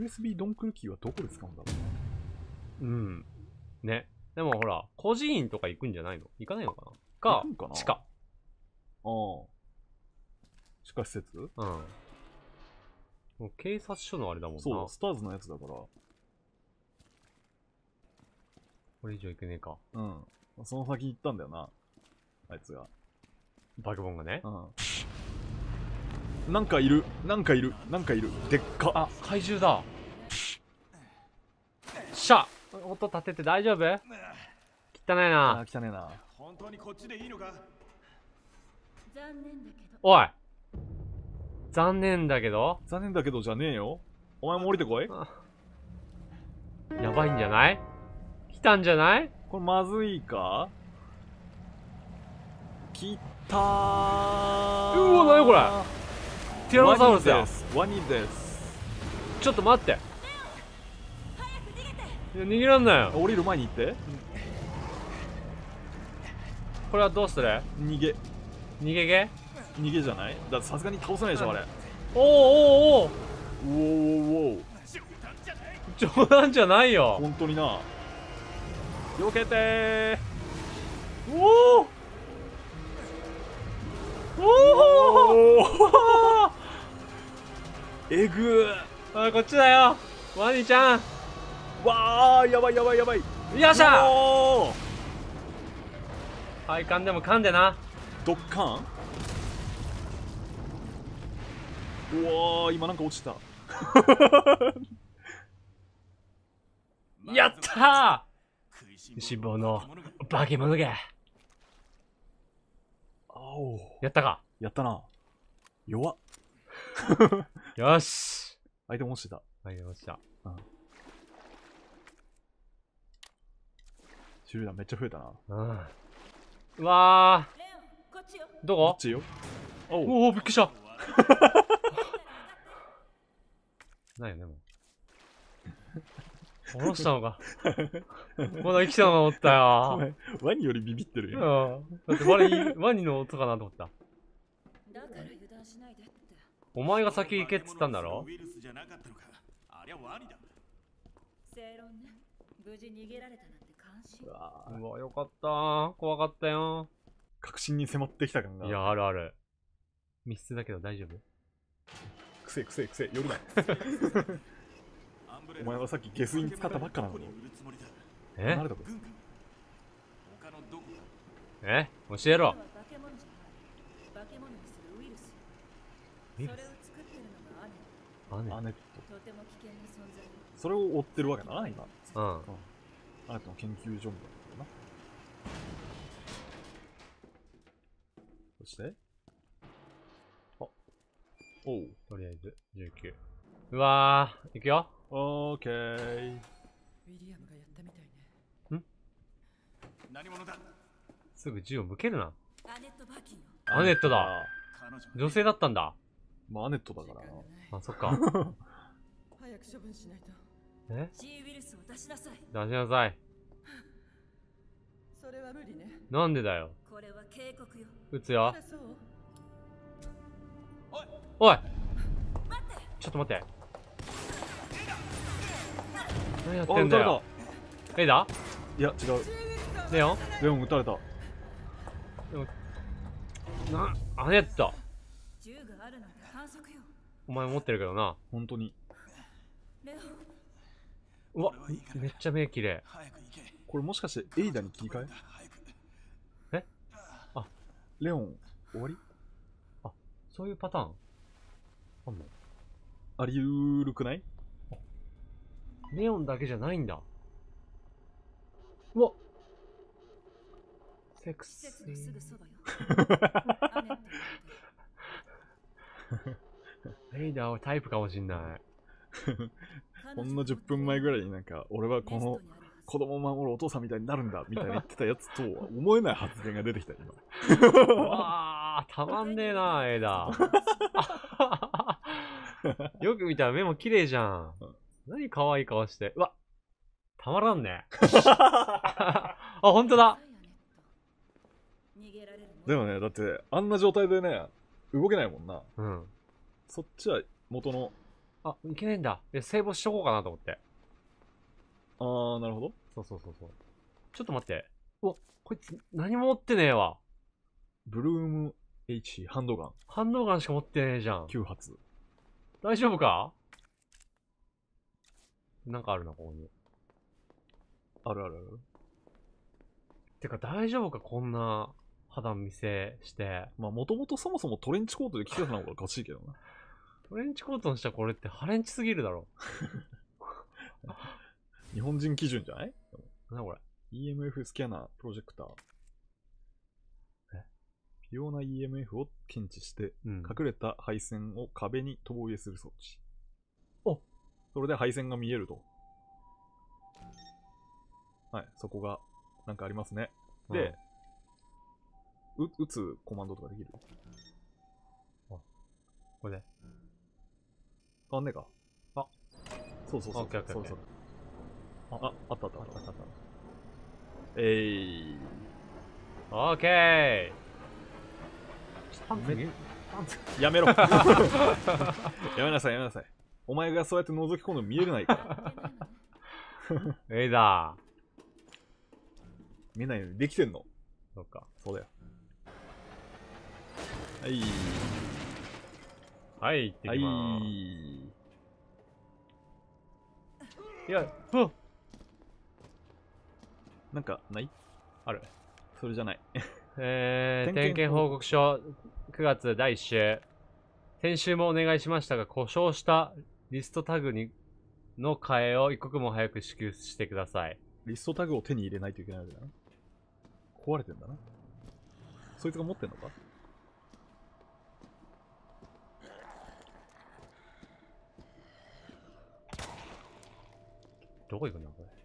USB ドンクルキーはどこで使うんだろう。 うん。ね。でもほら、孤児院とか行くんじゃないの？行かないのかなか、 行くんかな。 地下。 ああ。地下施設？ うん。もう警察署のあれだもんな。 そう、スターズのやつだから。 これ以上行けねえか。 うん。その先行ったんだよな。あいつが。 バグボンがね。 うん。なんかいる。なんかいる。なんかいる。でっか。 あ、怪獣だ。しゃ！音立てて大丈夫？汚ねえな。 あ、汚ねえな。 本当にこっちでいいのか？ 残念だけど。 おい！残念だけど？ 残念だけどじゃねえよ。お前も降りてこい。 やばいんじゃない？来たんじゃない？ これまずいか？来たー。 うわ、なにこれ？ティラノサウルスや。 ワニです。 ちょっと待って。いや、逃げらんないよ。 降りる前に行って。 これはどうする？ 逃げ。 逃げ毛？ 逃げじゃない？だってさすがに倒せないでしょ、あれ。 おおおおおお。 うおうおう。 冗談じゃないよ。 本当にな。避けてー。 おおおお。 えぐあ、こっちだよ。ワニちゃん。 ー。わー、やばいやばいやばい。 よっしゃ。 おー。 配管でも噛んでな。 ドッカン。うわー、今なんか落ちた。 やったー。脂肪の化け物が。 あお。 やったか。 やったな。弱っ。 よし。 相手も落ちてた。 ありました。 手榴弾めっちゃ増えたな。 うん。うわレオン、こっちよ。 ー。どこ？ こっちよ。 おお、びっくりした。ないよね、もう。下ろしたのか。まだ生きたのかと思ったおよ。 前ワニよりビビってるよ。 うん。だってワニの音かなと思った。 だから油断しないでって。 お前が先行けっつったんだろ？ ウイルスじゃなかったのか。ありゃワニだ。 正論ね。無事逃げられたなんて感心。 うわー、 うわ、よかったー。怖かったよ確信に迫ってきた感が。 ー。いや、あるある。密室だけど大丈夫？ くせえくせえくせえ、夜だ。お前はさっきゲスイン使ったばっかなのに。 え？ 離れとけ。 他のどこか。 え？教えろ。 化け物じゃない。化け物にするウイルス。 ウイルそれを作ってるのがアネ。 ス？ アネット。 とても危険な存在よ。 それを追ってるわけだな、今。 うん。 アネットの研究所みたいなことな。そしてあ、おう。 とりあえず、19。うわー、いくよ。 オーケー。 ウィリアムがやったみたいね。 何者だ？ すぐ銃を向けるな。 アネット・バーキンよ。 アネットだ。 彼女。 女性だったんだ。 まあ、アネットだからな。 あ、そっか。 早く処分しないと。 え？ G ウイルスを出しなさい。 出しなさい。 それは無理ね。 なんでだよ。 これは警告よ。 撃つよあ。らそう。 おい！ 待って。 ちょっと待って。何やっあ、撃たれてんだよ。レイダた。いや、違う。 ー？レオン？ レオン撃たれた。 アネット。 銃があるなんて反則よ。 お前持ってるけどな。 本当に。 レオン、 うわ、めっちゃ目綺麗。 早く行け。 これもしかしてエイダに切り替え？ 早く。 え？ レオン、終わり？ そういうパターンあんの？ ありうるくない？ レオンだけじゃないんだ。うわ！セクシ施設のすぐー。 そばよ。アネット。 レイダーはタイプかもしんない。 ほんの10分前ぐらいになんか、俺はこの子供を守るお父さんみたいになるんだみたいな言ってたやつとは思えない発言が出てきた今。 うわー、たまんねえな、レイダー。よく見たら目も綺麗じゃん。何可愛い顔して。うわ、たまらんね。あ、ほんとだ。 逃げられるもん。 でもね、だってあんな状態でね、動けないもんな。 うん。 そっちは元のあ、いけないんだ。セーブしとこうかなと思って。 あー、なるほど。 そう。ちょっと待って。お、こいつ何も持ってねえわ。 ブルーム H ハンドガンハンドガンしか持ってねえじゃん。 9発。 大丈夫か？なんかあるな、ここに。 あるあるある。 てか大丈夫か、こんな肌見せして。 まあ、もともとそもそもトレンチコートで着てたのがおかしいけどな。 トレンチコートにしたらこれってハレンチすぎるだろ。 日本人基準じゃない？ なんだこれ。 EMF スキャナー、プロジェクター。微妙な EMF を検知して、 うん。 隠れた配線を壁に投影する装置。 お、 それで配線が見えると。はい、そこがなんかありますね。で、撃つコマンドとかできる？ これで。 変わんねえか。あ、そう。 オッケー。 あった。 あった。 オッケー。パンツ見える？ やめろやめなさい。お前がそうやって覗き込んでも見えないから。 エイだ見えないようにできてんの。 そっか。 そうだよ。はい。 はい、行ってきまーす。いや、 なんかない？ ある。 それじゃない。 点検報告書9月第1週。先週もお願いしましたが、故障したリストタグの替えを一刻も早く支給してください。 リストタグを手に入れないといけないわけだな。壊れてんだな。そいつが持ってんのか？ どこ行くんだこれ。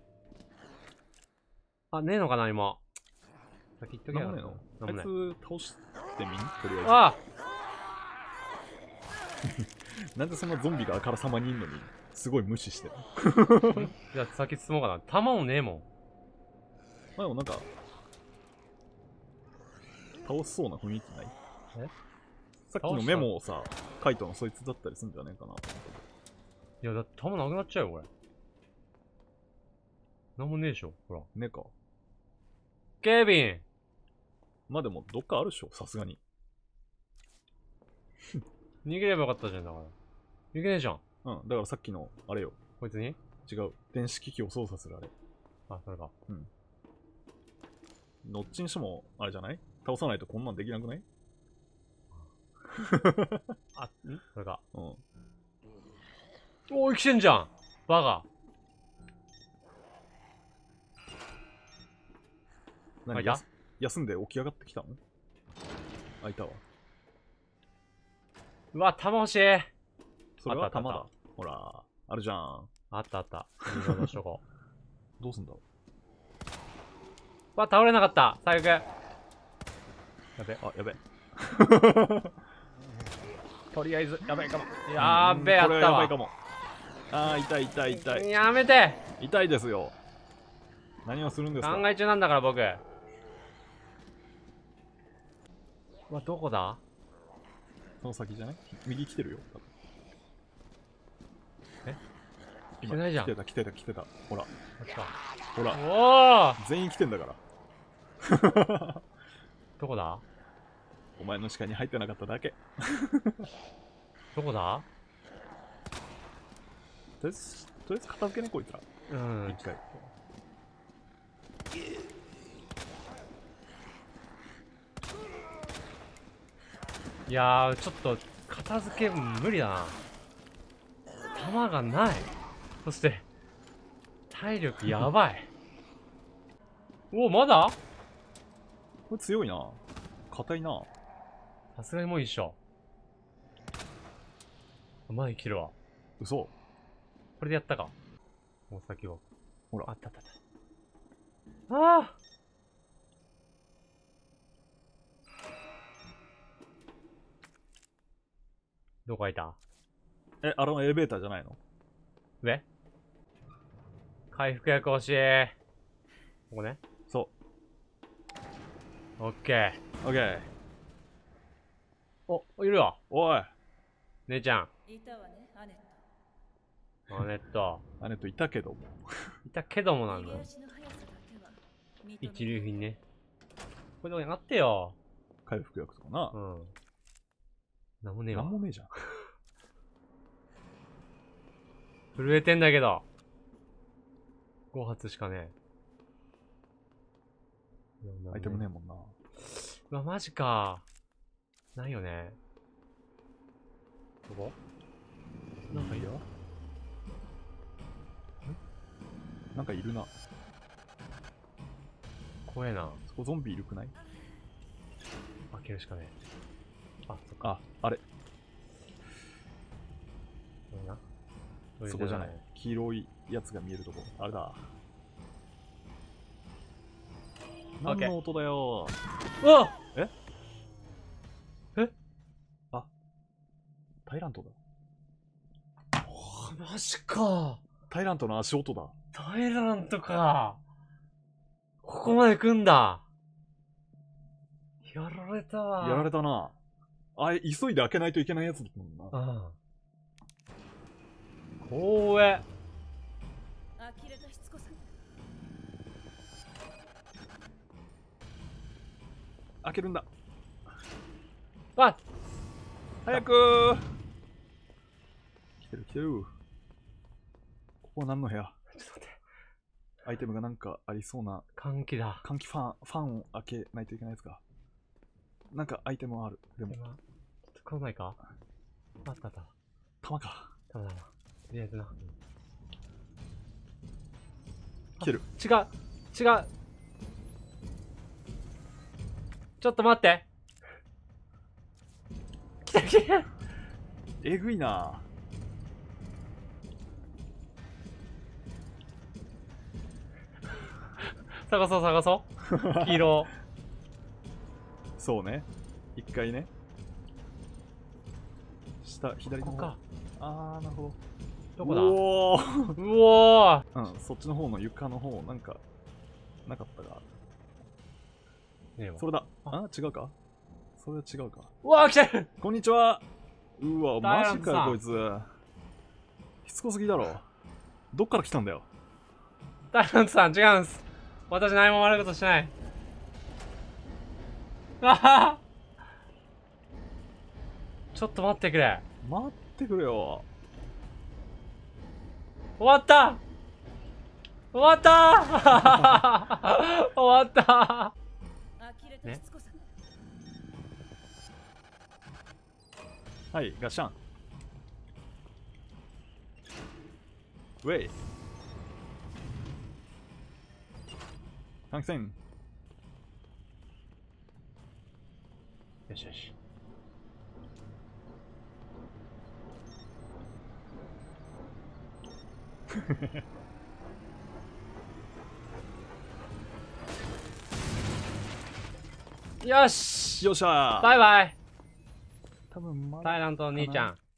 あ、ねえのかな今。先言っとけよ。 なんもねえの？あいつ倒してみん？とりあえず。 あなんでそんなゾンビがあからさまにいんのに、すごい無視してる。 じゃあ先進もうかな。弾もねえもん。 まあでもなんか、倒しそうな雰囲気ない？さっきのメモをさ、カイトのそいつだったりするんじゃねえかな。 いや、だって弾なくなっちゃうよ、これ。なんもねえでしょ、ほら。 ねえか。 ケビン！ まあでも、どっかあるでしょ、さすがに。 逃げればよかったじゃん、だから。逃げねえじゃん。 うん、だからさっきの、あれよ。 こいつに？ 違う。電子機器を操作するあれ。 あ、それか。 うん。どっちにしても、あれじゃない？倒さないとこんなんできなくない？ あ、それか。 うん。 おー、生きてんじゃん！バカ。 何？休んで起き上がってきたの？あ、いたわ。 うわ、弾欲しい。 それは弾だ。ほら、あるじゃん。 あった。リロードしとこう。 どうすんだろうわ、倒れなかった。最悪。やべ。 う。あ、やべ。 とりあえず、やべえかも。やーべえ、やこれったわ。 はやばいかも。あー、痛い。 やめて。 痛いですよ。何をするんですか？ 考え中なんだから、僕。うわ、どこだ？ その先じゃない？右来てるよ。多分来てないじゃん。 来てた。ほら。 こっちか。 ほら。 おー！ 全員来てんだから。 どこだ？ お前の視界に入ってなかっただけ。 どこだ？ とりあえず片付けね、こいつら。 うん。 一回。 いやー、ちょっと、片付け無理だな。弾がない。そして、体力やばい。お、まだ？ これ強いな。硬いな。 さすがにもういいっしょ。まだ生きるわ。 嘘。 これでやったか。もう先を。 ほら。 あった。ああ！どこ開いた？ え、あのエレベーターじゃないの？ 上？回復薬欲しい。ここね。 そオッケう。オッケー。 ー。お、いるわ。 おい。 姉ちゃん。 いたわね、アネット。 アネット。 アネットいたけども。 いたけどもなんだ逃げ。足の速さだけは認める一流品ね。これどこにあってよ。 回復薬とかなう。ん。なんもねえわなん。もねえじゃん。 震えてんだけど。5発しかねえ。 アイテムねえもんな。 うわ、マジか。ないよね。どこなんかいるよ。 なんかいるな。 怖えな。 そこゾンビいるくない？ 開けるしかねえ。あ、そっか。 あ、あれ。 どうなそこじゃない。黄色いやつが見えるとこ。あれだ。何の音だよ。 うわええあ、タイラントだ。 マジか。 タイラントの足音だ。 タイラントか。ここまで来んだ。やられたわ。 やられたな。あれ、急いで開けないといけないやつだもんな。 うん。怖え。 呆れたしつこさ。 開けるんだ。 わっ早く来てる来てる。ここは何の部屋？ ちょっと待って。 アイテムがなんかありそうな。 換気だ。 換気ファンを開けないといけないやつか。なんかアイテムはある。でも、 ちょっと来ないかあったあった。 弾か。 たまたま。とりあえずな。 来てる。 違う違うちょっと待って来た来たえぐいな。 探そう探そう黄色そうね。一回ね。下、左の方。 ここかあー、なるほど。 どこだおーうおーうん、そっちの方の床の方、なんか、なかったか。 ねえわそれだ。 ああ、違うかそれは違うか。 うわー来てるこんにちは。うわ、 ダイマジかよ、 ラントさんこいつ。しつこすぎだろ。どっから来たんだよ。 ダイラントさん違うんす私何も悪いことしてないあははちょっと待ってくれ待ってくれよ。 終わった終わった終わった呆れたしつこさ。 はい、ガッシャン。ウェイ。換気扇。 よしよしよしよっしゃー。 バイバイ多分まだタイラントの兄ちゃん